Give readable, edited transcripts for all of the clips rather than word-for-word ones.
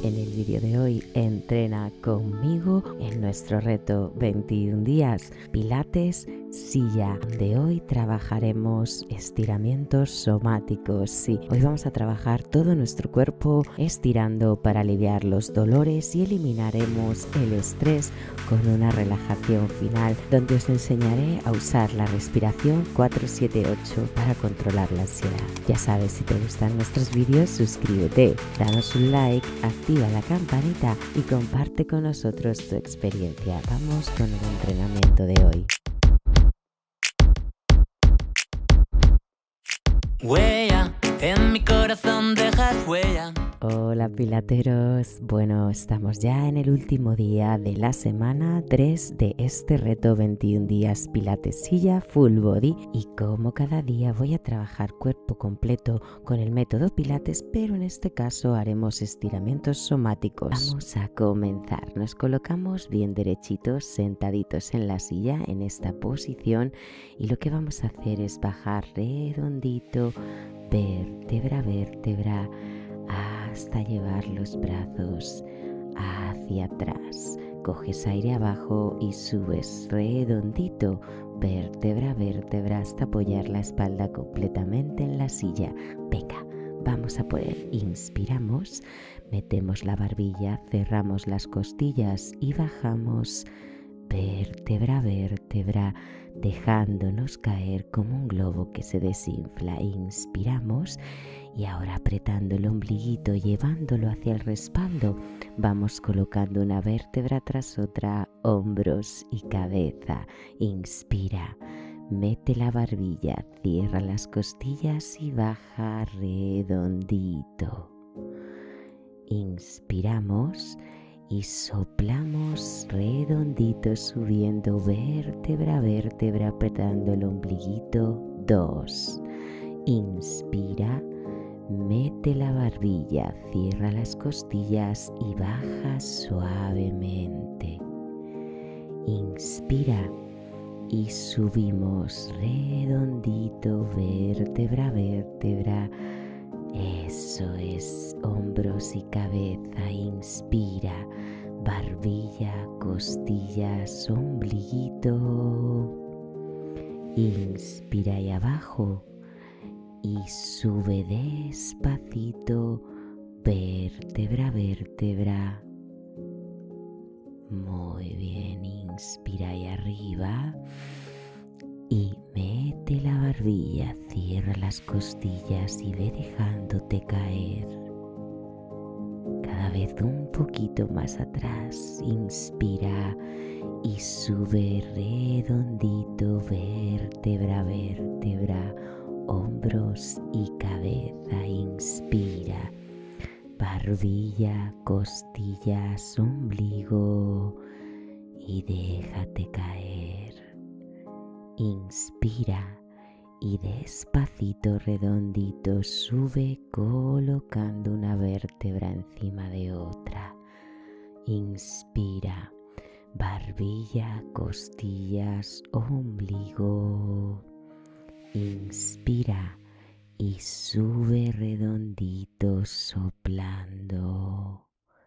En el vídeo de hoy, entrena conmigo en nuestro reto 21 días Pilates Silla. De hoy trabajaremos estiramientos somáticos. Sí, hoy vamos a trabajar todo nuestro cuerpo estirando para aliviar los dolores y eliminaremos el estrés con una relajación final, donde os enseñaré a usar la respiración 4-7-8 para controlar la ansiedad. Ya sabes, si te gustan nuestros vídeos, suscríbete, danos un like, activa la campanita y comparte con nosotros tu experiencia. Vamos con el entrenamiento de hoy. Huella, en mi corazón dejas huella. Hola pilateros, bueno, estamos ya en el último día de la semana 3 de este reto 21 días Pilates Silla Full Body y como cada día voy a trabajar cuerpo completo con el método Pilates, pero en este caso haremos estiramientos somáticos. Vamos a comenzar, nos colocamos bien derechitos, sentaditos en la silla en esta posición y lo que vamos a hacer es bajar redondito, vértebra a vértebra, hasta llevar los brazos hacia atrás. Coges aire abajo y subes redondito, vértebra a vértebra, hasta apoyar la espalda completamente en la silla. Venga, vamos a por él. Inspiramos, metemos la barbilla, cerramos las costillas y bajamos vértebra a vértebra, dejándonos caer como un globo que se desinfla. Inspiramos y ahora apretando el ombliguito, llevándolo hacia el respaldo, vamos colocando una vértebra tras otra, hombros y cabeza. Inspira, mete la barbilla, cierra las costillas y baja redondito. Inspiramos y soplamos redondito, subiendo vértebra a vértebra, apretando el ombliguito. 2. Inspira, mete la barbilla, cierra las costillas y baja suavemente. Inspira y subimos redondito, vértebra a vértebra. Eso es, hombros y cabeza. Inspira, barbilla, costillas, ombliguito. Inspira y abajo. Y sube despacito, vértebra a vértebra. Muy bien, inspira y arriba. Y mete la barbilla, cierra las costillas y ve dejándote caer. Cada vez un poquito más atrás. Inspira y sube redondito, vértebra a vértebra, hombros y cabeza. Inspira, barbilla, costillas, ombligo y déjate caer. Inspira y despacito, redondito, sube colocando una vértebra encima de otra. Inspira, barbilla, costillas, ombligo. Inspira y sube redondito, soplando,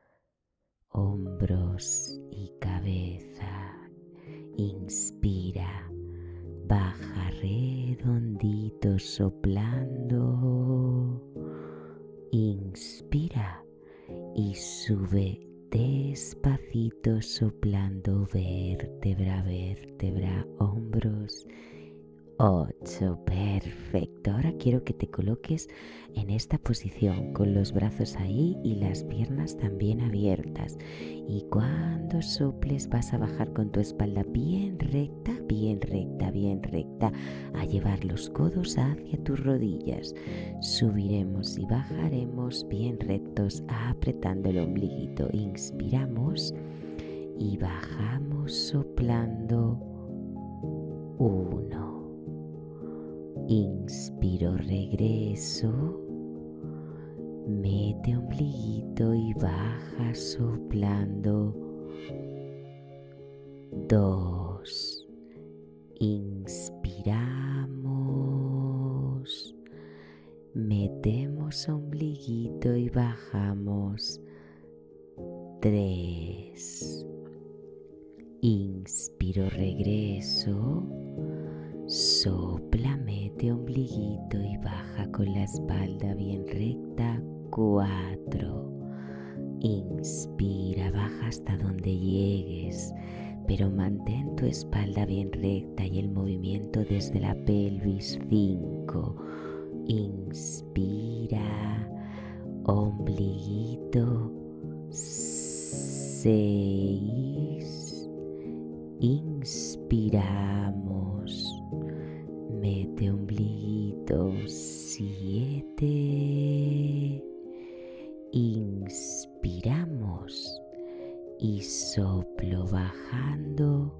hombros y cabeza. Inspira, baja redondito, soplando. Inspira y sube despacito, soplando, vértebra a vértebra, hombros. 8, perfecto. Ahora quiero que te coloques en esta posición con los brazos ahí y las piernas también abiertas. Y cuando soples vas a bajar con tu espalda bien recta, bien recta, bien recta, a llevar los codos hacia tus rodillas. Subiremos y bajaremos bien rectos, apretando el ombliguito. Inspiramos y bajamos soplando. 1. Inspiro, regreso, mete ombliguito y baja soplando. 2. Inspiramos, metemos ombliguito y bajamos. 3. Inspiro, regreso. Sopla, mete ombliguito y baja con la espalda bien recta. 4. Inspira, baja hasta donde llegues, pero mantén tu espalda bien recta y el movimiento desde la pelvis. 5. Inspira, ombliguito. 6. Inspiramos, mete ombliguito. 7. Inspiramos y soplo bajando.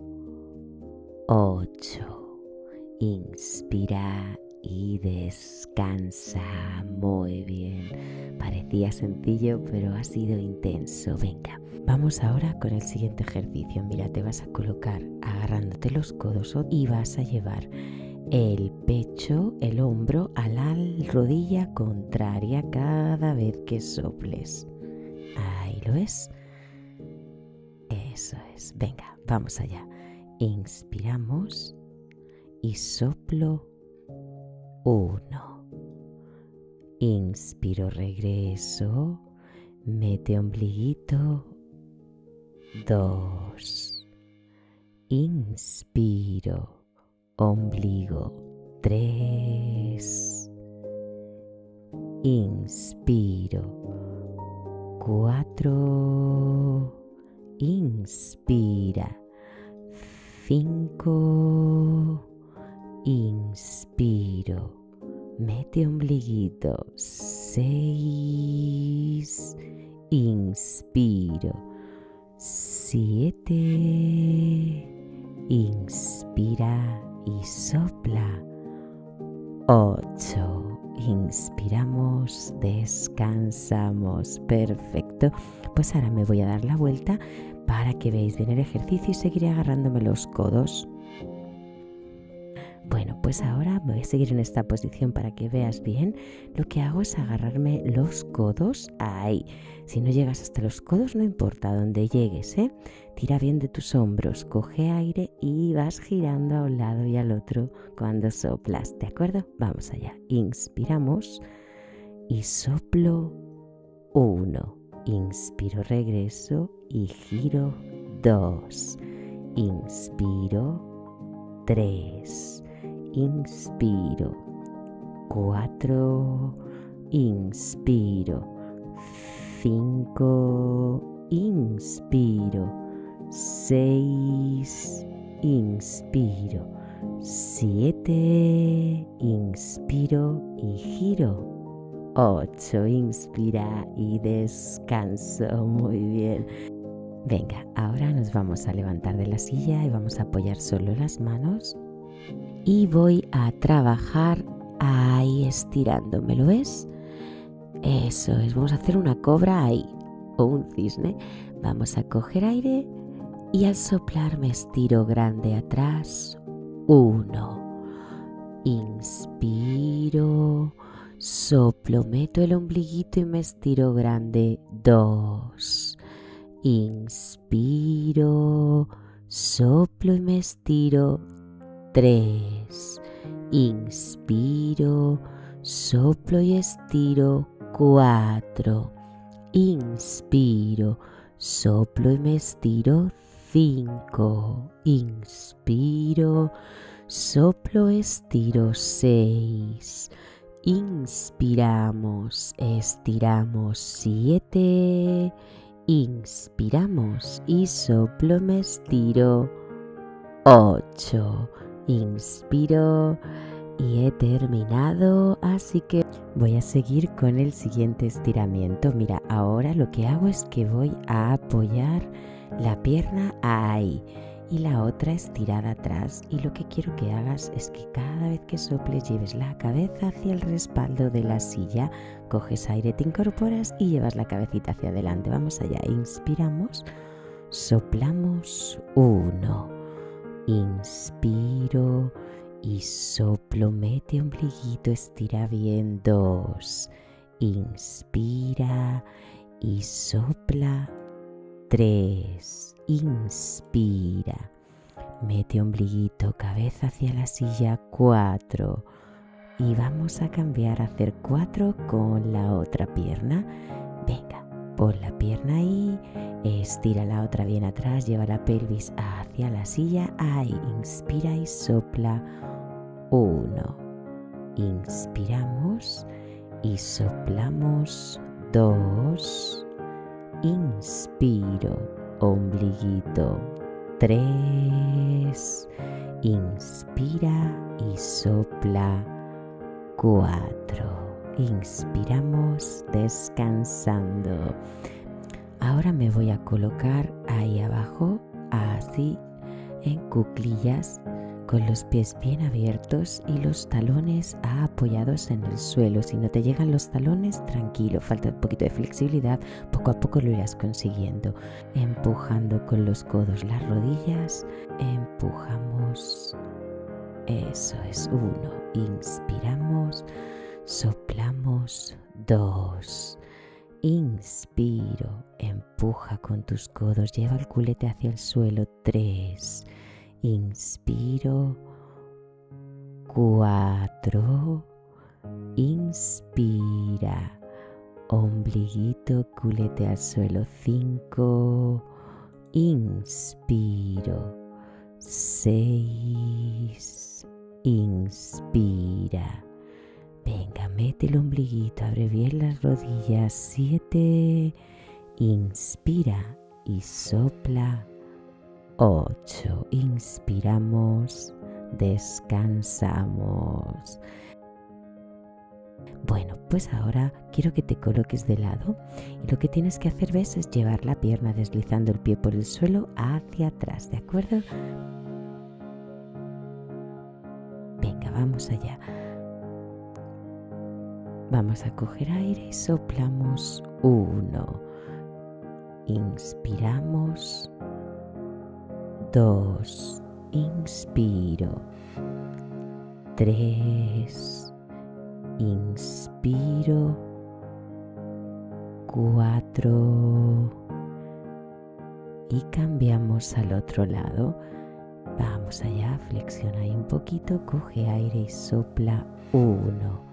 8. Inspira y descansa. Muy bien. Parecía sencillo, pero ha sido intenso. Venga, vamos ahora con el siguiente ejercicio. Mira, te vas a colocar agarrándote los codos y vas a llevar el pecho, el hombro a la rodilla contraria cada vez que soples. Ahí lo ves. Eso es. Venga, vamos allá. Inspiramos y soplo. 1. Inspiro, regreso. Mete ombliguito. 2. Inspiro. Ombligo. 3. Inspiro. 4. Inspira. 5. Inspiro. Mete ombliguito. 6. Inspiro. 7. Inspira y sopla. 8. Inspiramos, descansamos. Perfecto. Pues ahora me voy a dar la vuelta para que veáis bien el ejercicio y seguiré agarrándome los codos. Bueno, pues ahora voy a seguir en esta posición para que veas bien. Lo que hago es agarrarme los codos ahí. Si no llegas hasta los codos, no importa donde llegues, ¿eh? Tira bien de tus hombros, coge aire y vas girando a un lado y al otro cuando soplas, ¿de acuerdo? Vamos allá. Inspiramos y soplo. 1. Inspiro, regreso y giro. 2. Inspiro. 3. Inspiro. 4. Inspiro. 5. Inspiro. 6. Inspiro. 7. Inspiro y giro. 8. Inspira y descanso. Muy bien. Venga, ahora nos vamos a levantar de la silla y vamos a apoyar solo las manos. Y voy a trabajar ahí estirándome, ¿lo ves? Eso es, vamos a hacer una cobra ahí, o un cisne. Vamos a coger aire y al soplar me estiro grande atrás. 1. Inspiro, soplo, meto el ombliguito y me estiro grande. 2. Inspiro, soplo y me estiro. 3. Inspiro, soplo y estiro. 4. Inspiro, soplo y me estiro. 5. Inspiro, soplo, estiro. 6. Inspiramos, estiramos. 7. Inspiramos y soplo, me estiro. 8. Inspiro y he terminado, así que voy a seguir con el siguiente estiramiento. Mira, ahora lo que hago es que voy a apoyar la pierna ahí y la otra estirada atrás, y lo que quiero que hagas es que cada vez que soples lleves la cabeza hacia el respaldo de la silla, coges aire, te incorporas y llevas la cabecita hacia adelante. Vamos allá, inspiramos, soplamos. 1. Inspiro y soplo, mete ombliguito, estira bien. 2. Inspira y sopla. 3. Inspira. Mete ombliguito, cabeza hacia la silla. 4. Y vamos a cambiar a hacer 4 con la otra pierna. Venga, pon la pierna ahí. Estira la otra bien atrás. Lleva la pelvis hacia la silla. Ahí, inspira y sopla. 1. Inspiramos y soplamos. 2. Inspiro, ombliguito. 3. Inspira y sopla. 4. Inspiramos descansando. Ahora me voy a colocar ahí abajo, así, en cuclillas, con los pies bien abiertos y los talones apoyados en el suelo. Si no te llegan los talones, tranquilo, falta un poquito de flexibilidad, poco a poco lo irás consiguiendo. Empujando con los codos las rodillas, empujamos. Eso es. 1. Inspiramos, soplamos. 2. Inspiro, empuja con tus codos, lleva el culete hacia el suelo. 3. Inspiro. 4. Inspira, ombliguito, culete al suelo. 5. Inspiro. 6. Inspira. Venga, mete el ombliguito, abre bien las rodillas. 7. Inspira y sopla. 8. Inspiramos, descansamos. Bueno, pues ahora quiero que te coloques de lado y lo que tienes que hacer, ¿ves?, es llevar la pierna deslizando el pie por el suelo hacia atrás, ¿de acuerdo? Venga, vamos allá. Vamos a coger aire y soplamos. 1. Inspiramos. 2. Inspiro. 3. Inspiro. 4. Y cambiamos al otro lado. Vamos allá, flexiona ahí un poquito, coge aire y sopla. 1.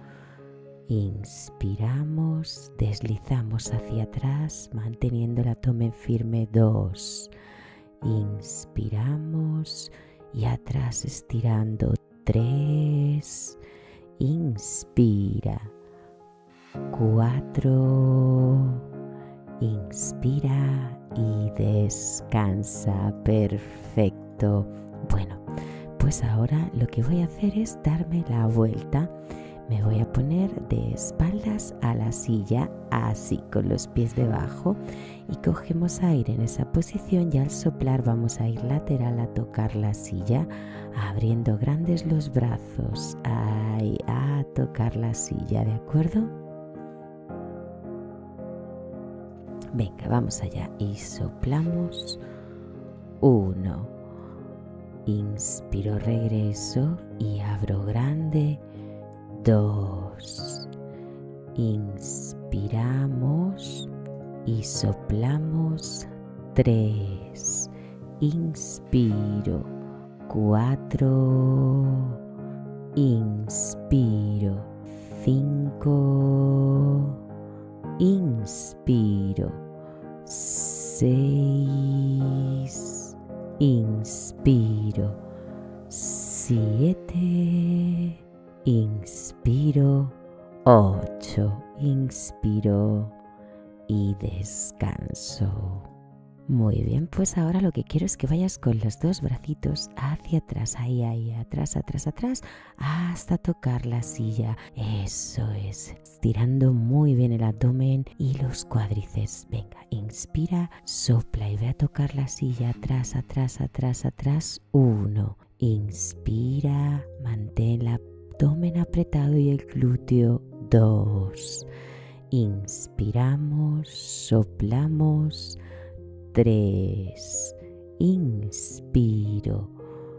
Inspiramos, deslizamos hacia atrás, manteniendo el abdomen firme. 2. Inspiramos y atrás estirando. 3. Inspira. 4. Inspira y descansa. Perfecto. Bueno, pues ahora lo que voy a hacer es darme la vuelta. Me voy a poner de espaldas a la silla, así, con los pies debajo, y cogemos aire en esa posición y al soplar vamos a ir lateral a tocar la silla, abriendo grandes los brazos, ahí, a tocar la silla, ¿de acuerdo? Venga, vamos allá y soplamos. 1. Inspiro, regreso y abro grande. 2. Inspiramos y soplamos. 3. Inspiro. 4. Inspiro. 5. Inspiro. 6. Inspiro. 7. Inspiro. 8. Inspiro y descanso. Muy bien, pues ahora lo que quiero es que vayas con los dos bracitos hacia atrás, ahí, atrás, hasta tocar la silla. Eso es, estirando muy bien el abdomen y los cuádriceps. Venga, inspira, sopla y ve a tocar la silla, atrás. 1. Inspira, mantén el abdomen apretado y el glúteo. 2. Inspiramos, soplamos. 3. Inspiro.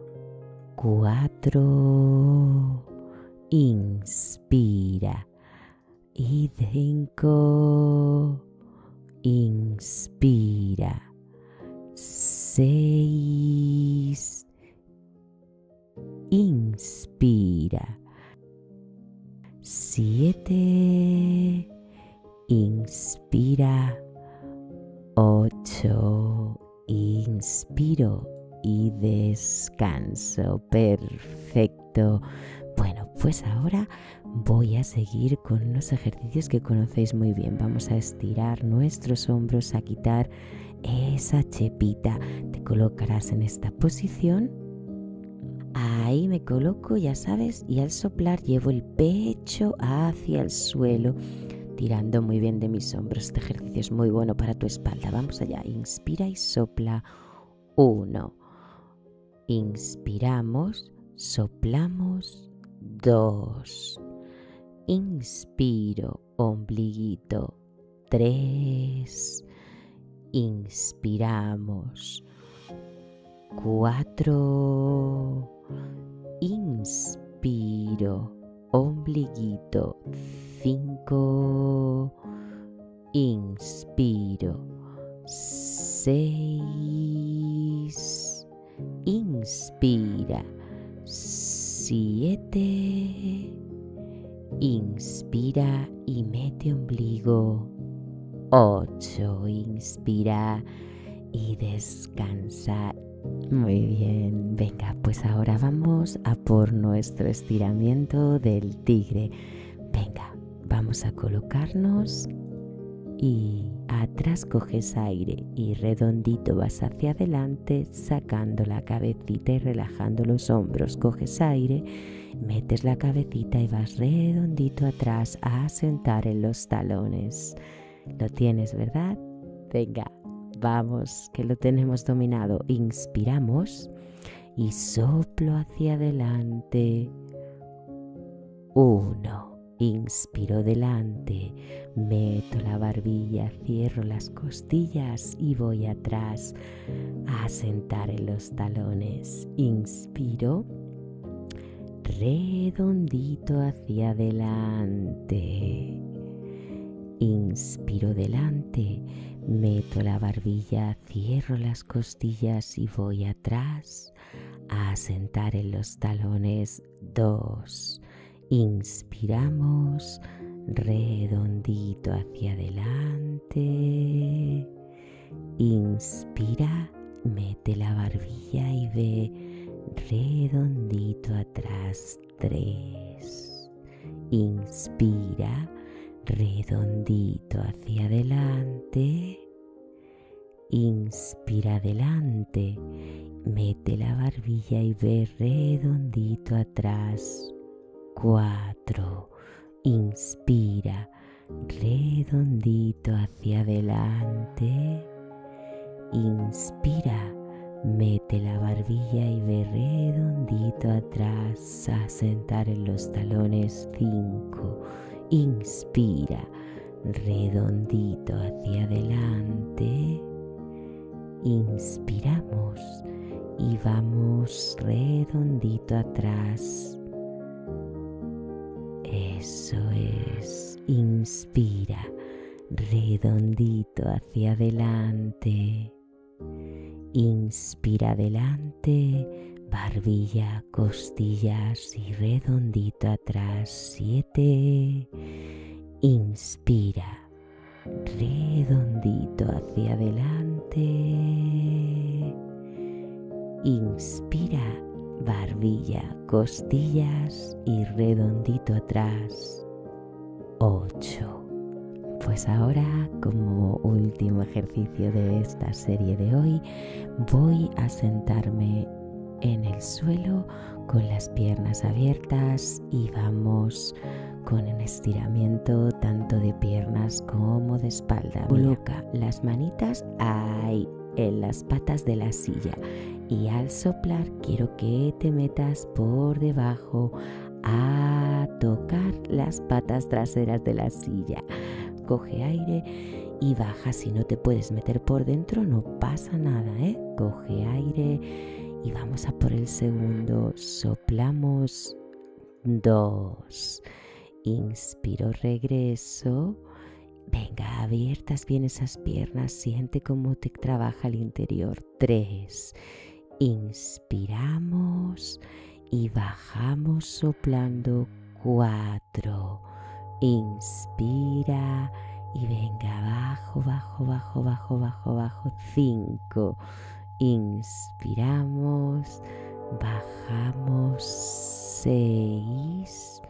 4. Inspira. Y 5. Inspira. 6. Inspira. 7. Inspira. 8. Inspiro y descanso. Perfecto. Bueno, pues ahora voy a seguir con unos ejercicios que conocéis muy bien. Vamos a estirar nuestros hombros, a quitar esa chepita. Te colocarás en esta posición. Ahí me coloco, ya sabes, y al soplar llevo el pecho hacia el suelo, tirando muy bien de mis hombros. Este ejercicio es muy bueno para tu espalda. Vamos allá. Inspira y sopla. 1. Inspiramos, soplamos. 2. Inspiro, ombliguito. 3. Inspiramos. 4. Inspiro, ombliguito. 5. Inspiro. 6. Inspira. 7. Inspira y mete ombligo. 8. Inspira y descansa. Muy bien. Venga, pues ahora vamos a por nuestro estiramiento del tigre. Venga, vamos a colocarnos y atrás coges aire y redondito vas hacia adelante, sacando la cabecita y relajando los hombros. Coges aire, metes la cabecita y vas redondito atrás a sentar en los talones. Lo tienes, ¿verdad? Venga, vamos, que lo tenemos dominado. Inspiramos y soplo hacia adelante. 1. Inspiro delante, meto la barbilla, cierro las costillas y voy atrás a sentar en los talones. Inspiro, redondito hacia adelante. Inspiro delante, meto la barbilla, cierro las costillas y voy atrás a sentar en los talones. 2. Inspiramos, redondito hacia adelante. Inspira, mete la barbilla y ve redondito atrás. 3. Inspira, redondito hacia adelante. Inspira adelante, mete la barbilla y ve redondito atrás. 4. Inspira, redondito hacia adelante. Inspira, mete la barbilla y ve redondito atrás a sentar en los talones. 5. Inspira, redondito hacia adelante. Inspiramos y vamos redondito atrás. Eso es. Inspira, redondito hacia adelante. Inspira adelante, barbilla, costillas y redondito atrás. 7. Inspira, redondito hacia adelante. Inspira, barbilla, costillas y redondito atrás. 8. Pues ahora, como último ejercicio de esta serie de hoy, voy a sentarme en el suelo con las piernas abiertas y vamos con el estiramiento tanto de piernas como de espalda. Coloca las manitas ahí en las patas de la silla y al soplar quiero que te metas por debajo a tocar las patas traseras de la silla. Coge aire y baja. Si no te puedes meter por dentro no pasa nada, Coge aire y vamos a por el segundo. Soplamos. 2. Inspiro, regreso Venga, abiertas bien esas piernas, siente cómo te trabaja el interior. 3. Inspiramos y bajamos soplando. 4. Inspira y venga, bajo, bajo, bajo, bajo, bajo, bajo. 5. Inspiramos, bajamos. 6.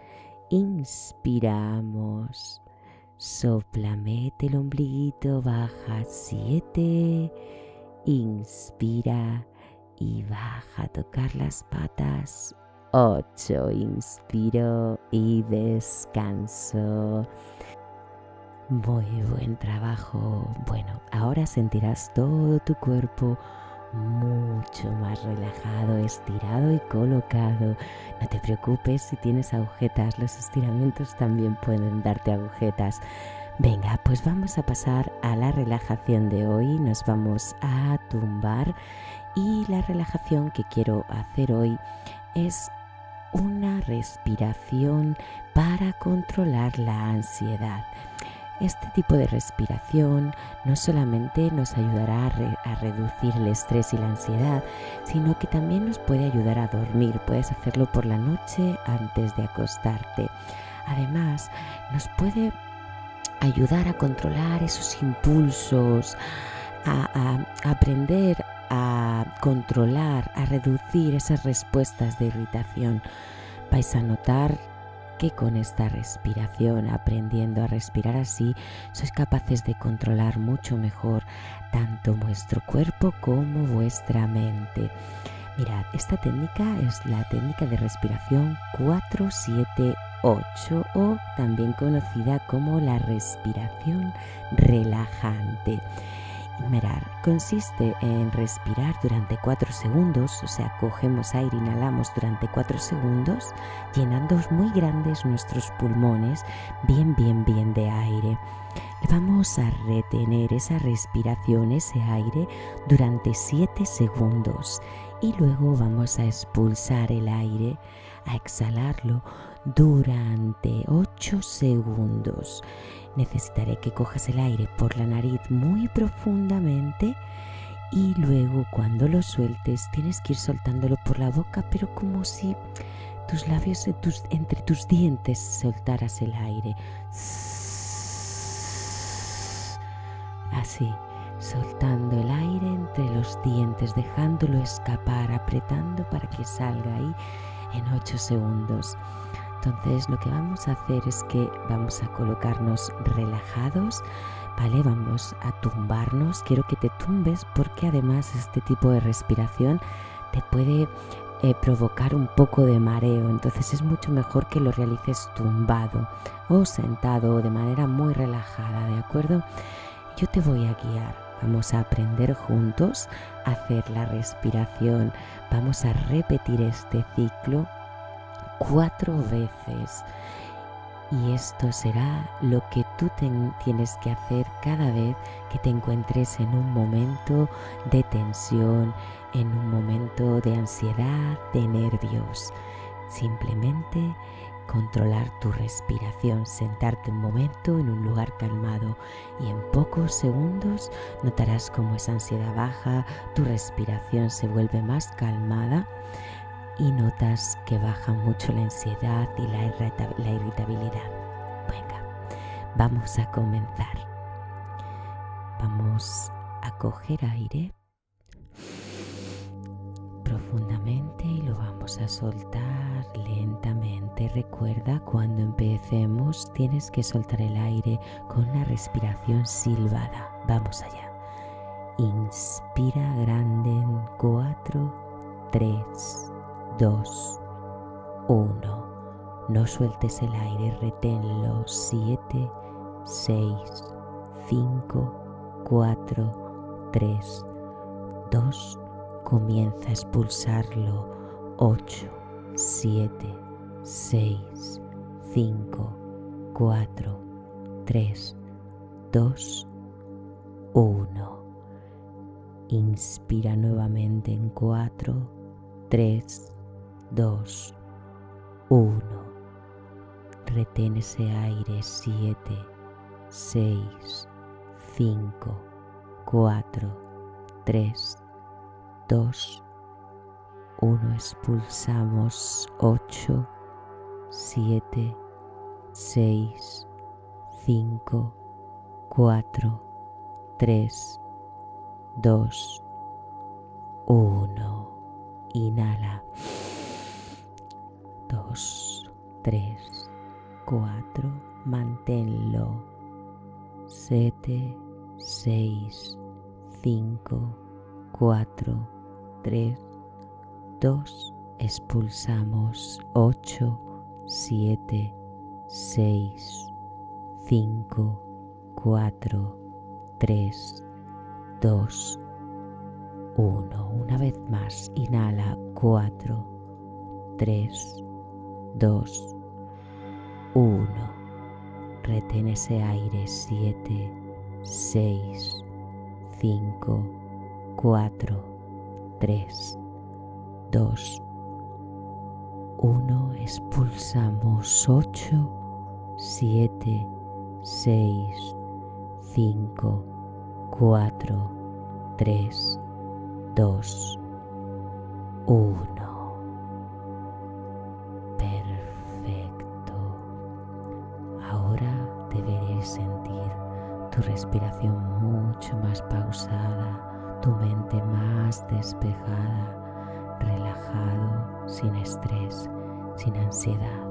Inspiramos, sopla, mete el ombliguito, baja. 7. Inspira y baja a tocar las patas. 8. Inspiro y descanso. Muy buen trabajo. Bueno, ahora sentirás todo tu cuerpo mucho más relajado, estirado y colocado. No te preocupes si tienes agujetas, los estiramientos también pueden darte agujetas. Venga, pues vamos a pasar a la relajación de hoy. Nos vamos a tumbar y la relajación que quiero hacer hoy es una respiración para controlar la ansiedad. Este tipo de respiración no solamente nos ayudará a reducir el estrés y la ansiedad, sino que también nos puede ayudar a dormir. Puedes hacerlo por la noche antes de acostarte. Además, nos puede ayudar a controlar esos impulsos, a aprender a controlar, a reducir esas respuestas de irritación. Vais a notar que con esta respiración, aprendiendo a respirar así, sois capaces de controlar mucho mejor tanto vuestro cuerpo como vuestra mente. Mirad, esta técnica es la técnica de respiración 4-7-8 o también conocida como la respiración relajante. Mirad, consiste en respirar durante 4 segundos, o sea, cogemos aire, inhalamos durante 4 segundos, llenando muy grandes nuestros pulmones, bien de aire. Vamos a retener esa respiración, ese aire, durante 7 segundos y luego vamos a expulsar el aire, a exhalarlo durante 8 segundos. Necesitaré que cojas el aire por la nariz muy profundamente y luego cuando lo sueltes tienes que ir soltándolo por la boca, pero como si tus labios entre tus dientes soltaras el aire. Así, soltando el aire entre los dientes, dejándolo escapar, apretando para que salga ahí en 8 segundos. Entonces lo que vamos a hacer es que vamos a colocarnos relajados, ¿vale? Vamos a tumbarnos. Quiero que te tumbes porque además este tipo de respiración te puede provocar un poco de mareo. Entonces es mucho mejor que lo realices tumbado o sentado de manera muy relajada, ¿de acuerdo? Yo te voy a guiar. Vamos a aprender juntos a hacer la respiración. Vamos a repetir este ciclo 4 veces y esto será lo que tú tienes que hacer cada vez que te encuentres en un momento de tensión, en un momento de ansiedad, de nervios. Simplemente controlar tu respiración, sentarte un momento en un lugar calmado y en pocos segundos notarás cómo esa ansiedad baja, tu respiración se vuelve más calmada y notas que baja mucho la ansiedad y la irritabilidad. Venga, vamos a comenzar. Vamos a coger aire profundamente y lo vamos a soltar lentamente. Recuerda, cuando empecemos tienes que soltar el aire con una respiración silbada. Vamos allá. Inspira grande en 4, 3, 2, 1. No sueltes el aire, reténlo. 7, 6, 5, 4, 3, 2. Comienza a expulsarlo. 8, 7, 6, 5, 4, 3, 2, 1. Inspira nuevamente en 4, 3, 2, 1. Retén ese aire. 7, 6, 5, 4, 3, 2, 1. Expulsamos 8, 7, 6, 5, 4, 3, 2, 1. Inhala. 2, 3, 4. Manténlo. 7, 6, 5, 4, 3, 2. Expulsamos 8, 7, 6, 5, 4, 3, 2, 1. Una vez más, inhala. 4, 3, 2, 1. Retén ese aire. 7, 6, 5, 4, 3, 2, 1. Expulsamos 8, 7, 6, 5, 4, 3, 2, 1. Perfecto. Ahora deberéis sentir tu respiración mucho más pausada, tu mente más despejada, relajado, sin estrés, sin ansiedad.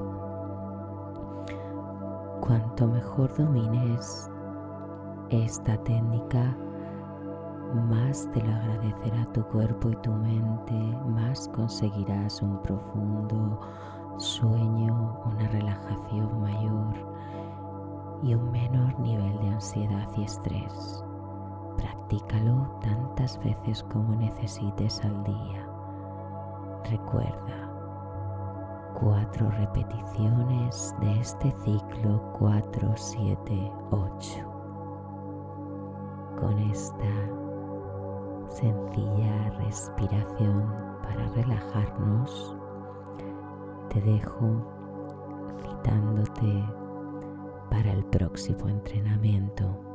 Cuanto mejor domines esta técnica, más te lo agradecerá tu cuerpo y tu mente, más conseguirás un profundo sueño, una relajación mayor y un menor nivel de ansiedad y estrés. Practícalo tantas veces como necesites al día. Recuerda, 4 repeticiones de este ciclo 4, 7, 8. Con esta sencilla respiración para relajarnos, te dejo citándote para el próximo entrenamiento.